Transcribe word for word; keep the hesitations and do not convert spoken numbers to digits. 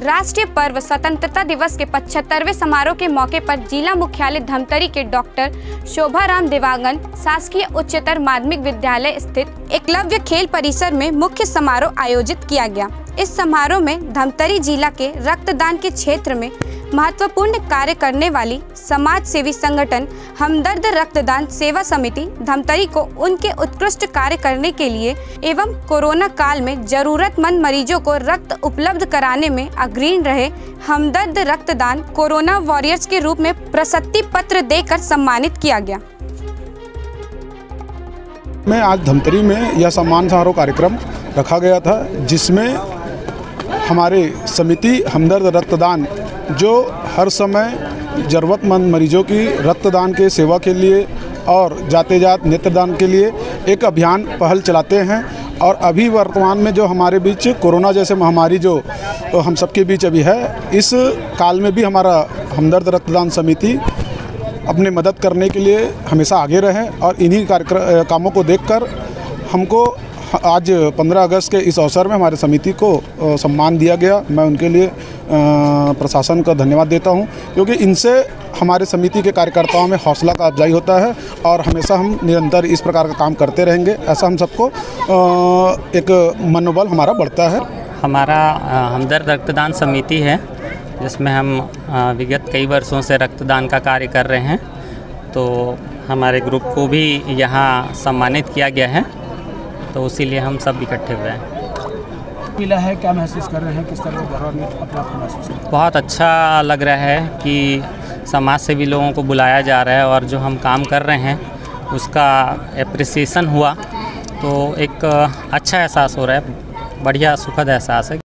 राष्ट्रीय पर्व स्वतंत्रता दिवस के पचहत्तरवें समारोह के मौके पर जिला मुख्यालय धमतरी के डॉक्टर शोभाराम देवांगन शासकीय उच्चतर माध्यमिक विद्यालय स्थित एकलव्य खेल परिसर में मुख्य समारोह आयोजित किया गया। इस समारोह में धमतरी जिला के रक्तदान के क्षेत्र में महत्वपूर्ण कार्य करने वाली समाज सेवी संगठन हमदर्द रक्तदान सेवा समिति धमतरी को उनके उत्कृष्ट कार्य करने के लिए एवं कोरोना काल में जरूरतमंद मरीजों को रक्त उपलब्ध कराने में अग्रणी रहे हमदर्द रक्तदान कोरोना वॉरियर्स के रूप में प्रशस्ति पत्र देकर सम्मानित किया गया। में आज धमतरी में यह सम्मान समारोह कार्यक्रम रखा गया था, जिसमें हमारे समिति हमदर्द रक्तदान जो हर समय ज़रूरतमंद मरीजों की रक्तदान के सेवा के लिए और जाते जात नेत्रदान के लिए एक अभियान पहल चलाते हैं। और अभी वर्तमान में जो हमारे बीच कोरोना जैसे महामारी जो हम सबके बीच अभी है, इस काल में भी हमारा हमदर्द रक्तदान समिति अपने मदद करने के लिए हमेशा आगे रहे। और इन्हीं कार्यक्रम कामों को देखकर हमको आज पंद्रह अगस्त के इस अवसर में हमारे समिति को सम्मान दिया गया। मैं उनके लिए प्रशासन का धन्यवाद देता हूं, क्योंकि इनसे हमारे समिति के कार्यकर्ताओं में हौसला का अफजाई होता है और हमेशा हम निरंतर इस प्रकार का काम करते रहेंगे। ऐसा हम सबको एक मनोबल हमारा बढ़ता है। हमारा हमदर्द रक्तदान समिति है, जिसमें हम विगत कई वर्षों से रक्तदान का कार्य कर रहे हैं। तो हमारे ग्रुप को भी यहाँ सम्मानित किया गया है, तो इसीलिए हम सब इकट्ठे हुए हैं। मिला है, क्या महसूस कर रहे हैं, किस तरह अपना महसूस कर रहे हैं? बहुत अच्छा लग रहा है कि समाज सेवी लोगों को बुलाया जा रहा है और जो हम काम कर रहे हैं उसका एप्रिसिएशन हुआ, तो एक अच्छा एहसास हो रहा है, बढ़िया सुखद एहसास है।